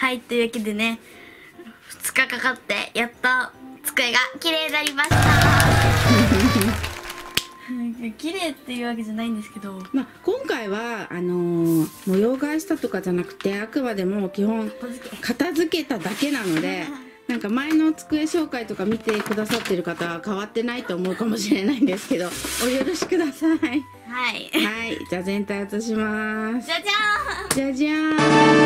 はい、というわけでね、2日かかってやっと机が綺麗になりました。綺麗っていうわけじゃないんですけど、 まあ、今回は模様替えしたとかじゃなくて、あくまでも基本片付けただけなのでなんか前の机紹介とか見てくださってる方は変わってないと思うかもしれないんですけど、お許しください。 はい、 はい、じゃあ全体移します。 じゃじゃーん。 じゃじゃーん。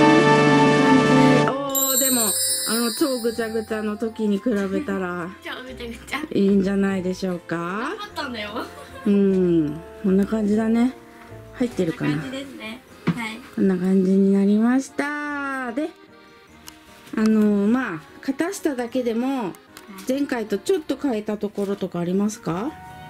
おー、でも超ぐちゃぐちゃの時に比べたら超ぐちゃぐちゃいいんじゃないでしょうか。 頑張ったんだよ。 うん、こんな感じだね。入ってるかな。 こんな感じですね。はい。 こんな感じになりました。で、まあ片しただけでも前回とちょっと変えたところとかありますか？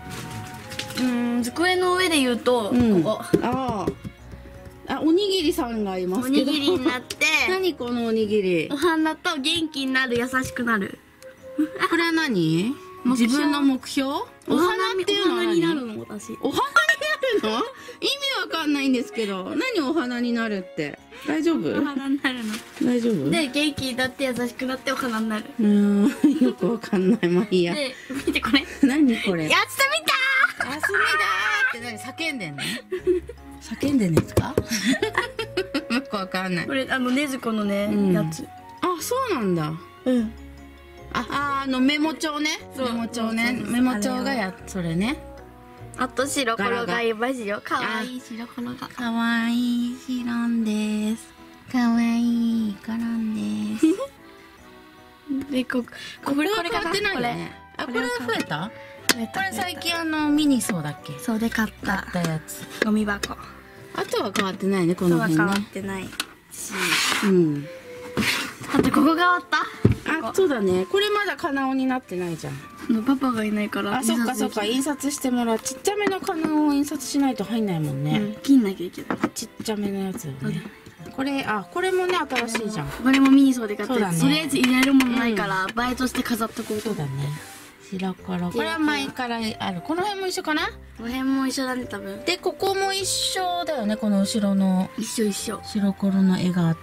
机の上で言うと、ここ。 あ、おにぎりさんがいますけど。 おにぎりになって。 何このおにぎり？ お花と元気になる、優しくなる。 これは何？自分の目標？お花っていうのは何？ お花になるの、私。 お花になるの？意味わかんないんですけど、何お花になるって？大丈夫？ お花になるの。 大丈夫？ で、元気になって優しくなってお花になる。 よくわかんない。まあいいや。 で、見てこれ。 何これ？ やってみたー。 休みだーって何叫んでんの？叫んでんですか？よくわかんない。 これ、ねずこのね、やつ。 あ、そうなんだ。 うん。 メモ帳ね。メモ帳ね。メモ帳がそれね。 あと白黒がいますよ。かわいい白黒が。 かわいい白んです。かわいい黒んです。 で、これは変わってないよね。あ、これは増えた？これ最近ミニソーだっけ？ そうで買ったやつ。 ゴミ箱。 あとは変わってないね、この辺ね。 変わってないし。 うん。 あとここ変わった？ あ、そうだね。これまだ金尾になってないじゃん。 パパがいないから。 あ、そっかそっか。印刷してもらう。ちっちゃめの金尾を印刷しないと入んないもんね。 切んなきゃいけない。 ちっちゃめのやつよね。これもね、新しいじゃん。 これもミニソーで買って、とりあえず入れるものないから、映えとして飾っとこうと。 そうだね。白黒。これは前からある。この辺も一緒かな？ この辺も一緒だね、多分。 で、ここも一緒だよね、この後ろの。 一緒。 白黒の絵があって、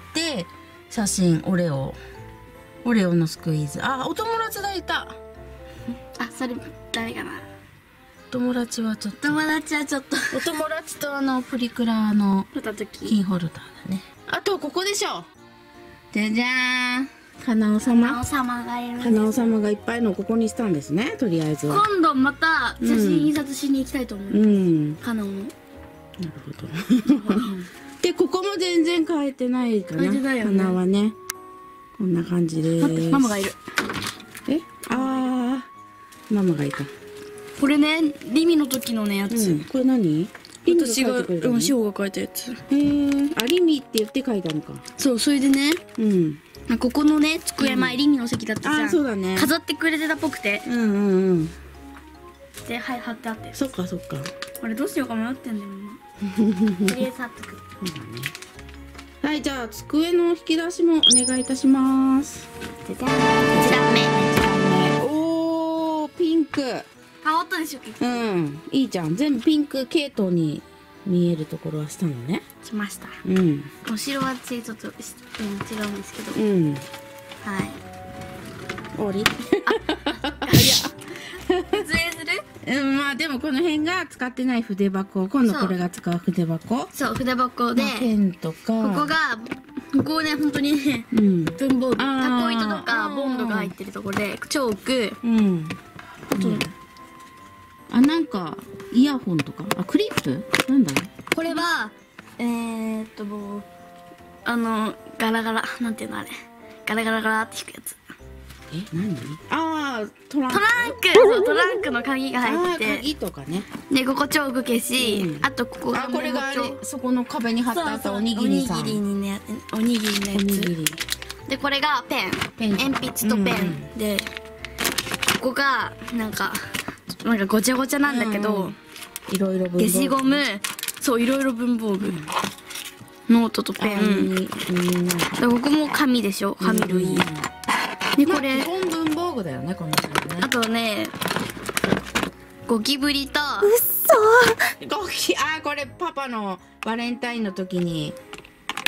写真、オレオのスクイーズ。あ、お友達がいた。 あ、それ、誰かな？ 友達はちょっと。 お友達とプリクラのキーホルダーだね。あと、ここでしょ。じゃじゃーん。花尾様がいる。花尾様がいっぱいのここにしたんですね、とりあえずは。 今度また写真印刷しに行きたいと思う。花尾の。なるほど。で、ここも全然変えてないかな。花はね。こんな感じです。 待って、ママがいる。 ママがいた。 これね、リミの時のね、やつ。 これ何？ 私が、シオが書いたやつ。 リミって言って書いたのか。 そう、それでね。ここのね、机前、リミの席だったじゃん。 そうだね。 飾ってくれてたっぽくて。で、はい、貼ってあって。 そっかそっか。 これどうしようか迷ってんだよ、今。とりあえず貼っとく。 はい、じゃあ、机の引き出しもお願いいたします。 じゃじゃーん。1段目。 おー、ピンク。 変わったでしょ、結構。 いいじゃん。全部ピンク系統に見えるところはしたのね。 しました。後ろはちょっと違うんですけど。はい。 終わり？ 説明する？ まあでもこの辺が使ってない筆箱、今度これが使う筆箱。 そう、筆箱で、 ペンとか。 ここね、本当にね、文房具、タコ糸とかボンドが入ってるところで、チョーク、 なんか、イヤホンとか、クリップ？なんだろう？ これは、もう、ガラガラ、なんていうのあれ。ガラガラガラって引くやつ。 何？トランク。 そう、トランクの鍵が入ってて。 鍵とかね。 で、ここチョーク消し、あとここがこれがそこの壁に貼ってあったおにぎりさん。 おにぎりのやつ。で、これがペン。鉛筆とペン。で、ここが、なんかごちゃごちゃなんだけど、 いろいろ文房具。 消しゴム、そう、いろいろ文房具。ノートとペン。ここも紙でしょ、紙類。で、これ。 基本文房具だよね、この人ね。 あとね、ゴキブリと。 これパパのバレンタインの時に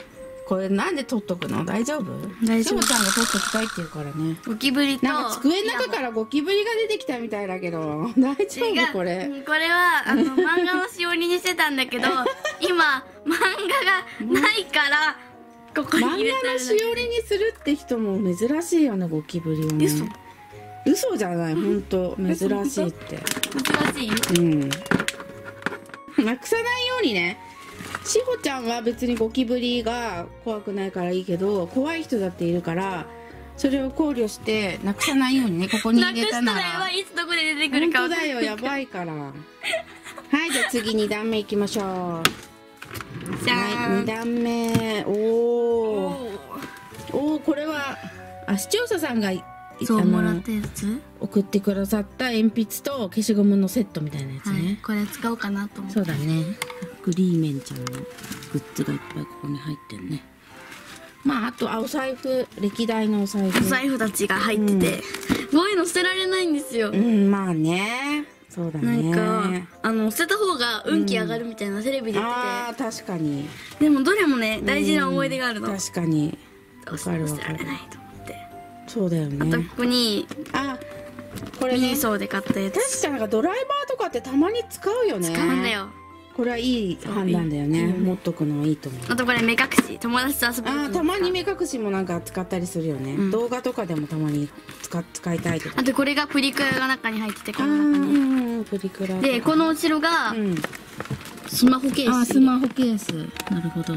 これなんで取っとくの？大丈夫？ 大丈夫。 しほちゃんが取っときたいって言うからね。 ゴキブリとなんか机の中からゴキブリが出てきたみたいだけど、大丈夫これ？ これは漫画のしおりにしてたんだけど今漫画がないからここに入れてる。 漫画のしおりにするって人も珍しいよね、ゴキブリをね。嘘じゃない、本当珍しいって。 珍しい？ うん。なくさないようにね。しほちゃんは別にゴキブリが怖くないからいいけど、怖い人だっているから、それを考慮してなくさないようにね、ここに入れたなら。 なくしたらいつどこで出てくるか本当だよ、やばいから。はい、じゃあ次2段目いきましょう。 じゃはい、2段目。おー、これは視聴者さんがそうもらったやつ、 送ってくださった鉛筆と消しゴムのセットみたいなやつね、 はい、これ使おうかなと思って。 そうだね。グリーメンちゃんのグッズがいっぱいここに入ってるね。まああとお財布、歴代のお財布たちが入ってて、こういうの捨てられないんですよ。 まあね、そうだね。 なんか捨てた方が運気上がるみたいなテレビで言ってて、 ああ確かに。 でもどれもね大事な思い出があるの。 確かに。 どうしても捨てられないと思って。 そうだよね。 あとここにこれね、 ミニソーで買ったやつ。 確かなんかドライバーとかってたまに使うよね。 使うんだよ。 これはいい判断だよね。持っとくのはいいと思う。 あとこれ目隠し、友達と遊ぶ。 たまに目隠しもなんか使ったりするよね。動画とかでもたまに使いたいとか。 あとこれがプリクラが中に入ってて、この中にプリクラで、この後ろがスマホケース。 スマホケース、なるほど。はい。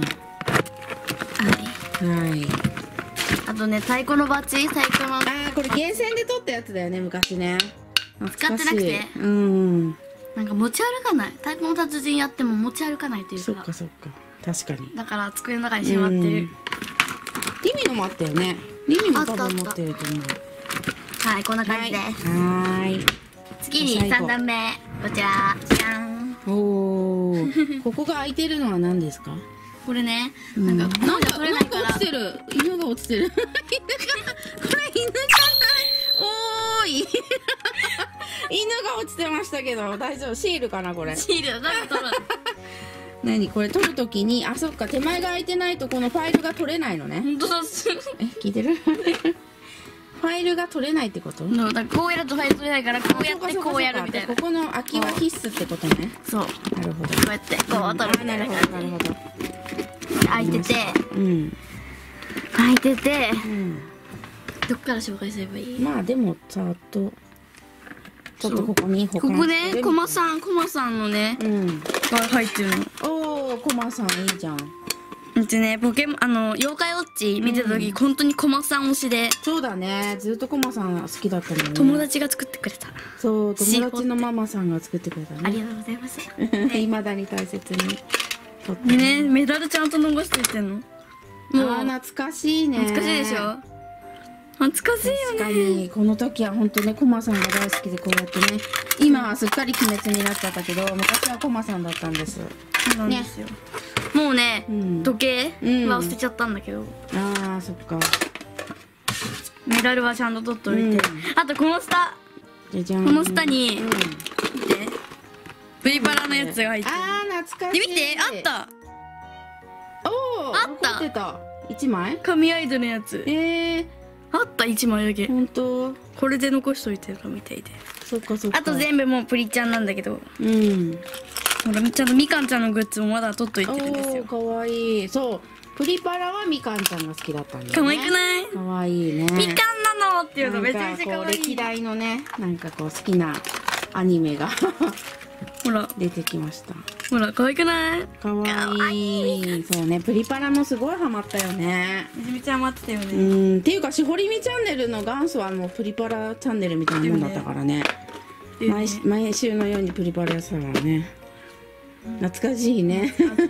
あとね、太鼓のバチ、太鼓のこれゲーセンで撮ったやつだよね、昔ね。 使ってなくて、なんか持ち歩かない。太鼓の達人やっても持ち歩かないというか。 そっかそっか、確かに。 だから机の中にしまってる。 リミのもあったよね。リミも多分持ってると思う。 はい、こんな感じです。次に3段目、こちらじゃん。 ここが開いてるのは何ですか？ これね、なんか取れないから。 落ちてる。犬が落ちてる。これ犬じゃない。おーい。犬が落ちてましたけど大丈夫？シールかなこれ？ シールだ。取る。 何これ取るときに、そっか、手前が開いてないとこのファイルが取れないのね。 本当だ。 聞いてる？ファイルが取れないってこと？ だからこうやるとファイル取れないから、こうやってこうやるみたいな。 ここの空きは必須ってことね。 そう。 なるほど。 こうやってこう取るみたいな感じ。 なるほど。 開いてて、開いてて、どっから紹介すればいい？ まあでもさっとちょっとここにここね、コマさんのねが入ってるの。 おお、コマさんいいじゃん。 うちね、妖怪ウォッチ見てた時、本当にコマさん推しで。 そうだね、ずっとコマさん好きだったもんね。 友達が作ってくれた。 そう、友達のママさんが作ってくれたね。 ありがとうございます。 未だに大切にね、メダルちゃんと残していってんの。 もう懐かしいね。 懐かしいでしょ。懐かしいよね。 確かにこの時は本当ね、コマさんが大好きで、こうやってね、今はすっかり鬼滅になっちゃったけど、昔はコマさんだったんです。 そうなんですよ。もうね、時計は捨てちゃったんだけど。 ああ、そっか。 メダルはちゃんと取っておいて。あとこの下、この下に見て、プリパラのやつが入ってる。 ああ、懐かしい。 で、見て、あった。 おお、あった。残ってた。1枚？ 神アイドルのやつ。あった、1枚だけ。 本当？ これで残しといてるみたいで。 そっかそっか。 あと全部もうプリちゃんなんだけど。ほら、ちゃんとみかんちゃんのグッズもまだ取っといてるんですよ。 かわいい。そう、プリパラはみかんちゃんが好きだったんだよね。 かわいくない？ かわいいね。 みかんなのっていうのめちゃめちゃかわいい。 歴代のね、なんかこう好きなアニメがほら出てきました。 ほら、かわいくない？ かわいい。そうね、プリパラもすごいハマったよね。 めちゃめちゃハマってたよね。 っていうか、しほりみチャンネルの元祖はもうプリパラチャンネルみたいなもんだったからね。毎週のようにプリパラやってたからね。懐かしいね。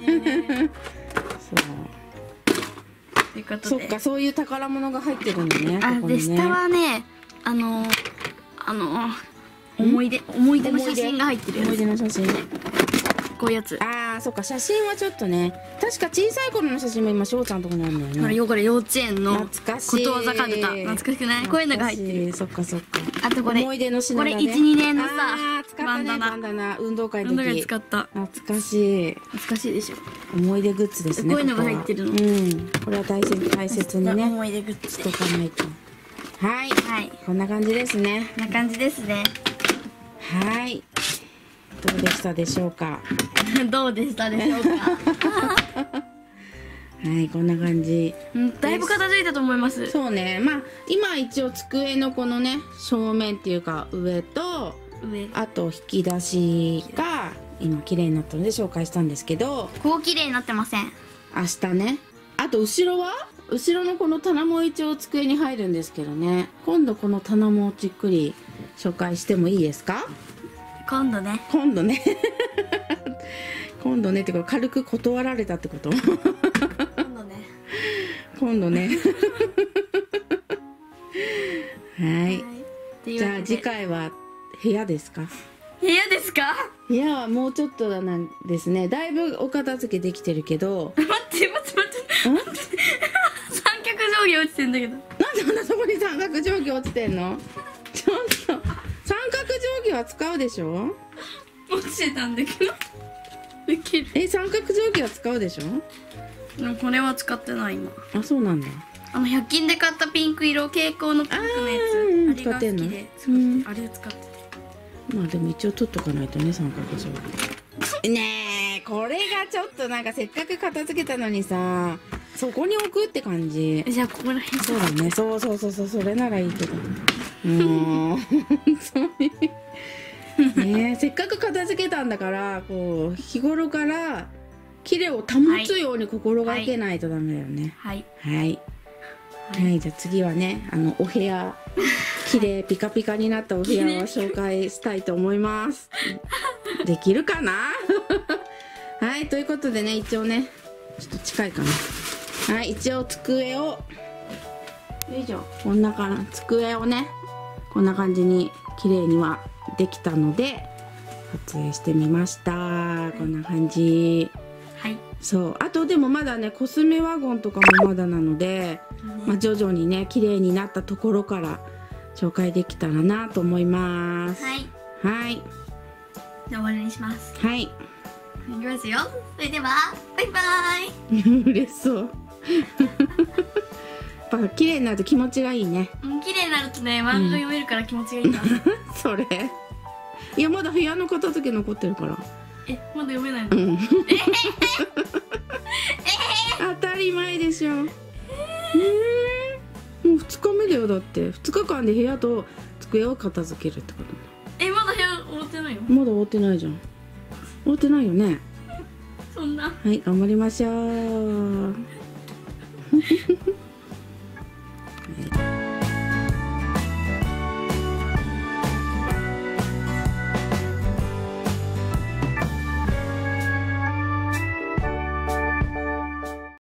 そう。そっか、そういう宝物が入ってるんだね。 で、下はね、思い出の写真が入ってるやつ。 思い出の写真。 こういうやつ。 ああ、そっか、写真はちょっとね。確か小さい頃の写真も今翔ちゃんとこにあるんだよね。 これ幼稚園の懐かしい。 ことわざかるた。懐かしくない？こういうのが入ってる。 そっかそっか。 あとこれ思い出の品だね。 これ1、2年のさ使ったね、バンダナ。運動会の時。 運動会使った。 懐かしい。 懐かしいでしょ。 思い出グッズですね。 こういうのが入ってるの。 うん。これは大切にね。 思い出グッズしとかないと。はい。 はい。 こんな感じですね。 こんな感じですね。 はい。どうでしたでしょうか。 どうでしたでしょうか。 はい、こんな感じ。 だいぶ片付いたと思います。 そうね、まあ今一応机のこのね正面っていうか上とあと引き出しが今綺麗になったので紹介したんですけど、 こう綺麗になってません。 明日ね。あと後ろのこの棚も一応机に入るんですけどね。今度この棚もじっくり紹介してもいいですか？ 今度ね。 今度ね。今度ねってこれ軽く断られたってこと？ 今度ね。 今度ね。はい。じゃあ次回は部屋ですか？ 部屋ですか？ 部屋はもうちょっとなんですね。だいぶお片付けできてるけど。 待って三角定規落ちてんだけど。 なんであんなそこに三角定規落ちてんの？ちょっと三角定規は使うでしょ？ 落ちてたんだけど。 三角定規は使うでしょ？ でもこれは使ってない今。 あ、そうなんだ。 100均で買ったピンク色、蛍光のピンクのやつ、あれが好きであれを使ってて。 まあでも一応取っとかないとね、三角定規。ねえ、これがちょっとなんかせっかく片付けたのにさ、そこに置くって感じ。 じゃあここら辺。 そうだね、そうそれならいいけど。もう本当に。ねえ、せっかく片付けたんだからこう日頃から綺麗を保つように心がけないとダメだよね。 はいはいはい、じゃあ次はねお部屋綺麗ピカピカになったお部屋を紹介したいと思います。できるかな？はい、ということでね、一応ねちょっと近いかな。はい、一応机をよいしょ、こんな机をねこんな感じに綺麗にはできたので撮影してみました。こんな感じ。 はい。 そう、あとでもまだねコスメワゴンとかもまだなので、まあ徐々にね綺麗になったところから紹介できたらなと思います。 はい。 はい。 じゃあ終わりにします。 はい。 いきますよ。それではバイバイ。 嬉しそう。やっぱ綺麗になると気持ちがいいね。 綺麗になるとね、漫画読めるから気持ちがいいな。 それ。いやまだ部屋の片付け残ってるから。 まだ読めないの？ 当たり前でしょ。もう2日目だよ。だって2日間で部屋と机を片付けるってことだ。 まだ部屋終わってないよ。 まだ終わってないじゃん。終わってないよね。 そんな。 はい、頑張りましょう。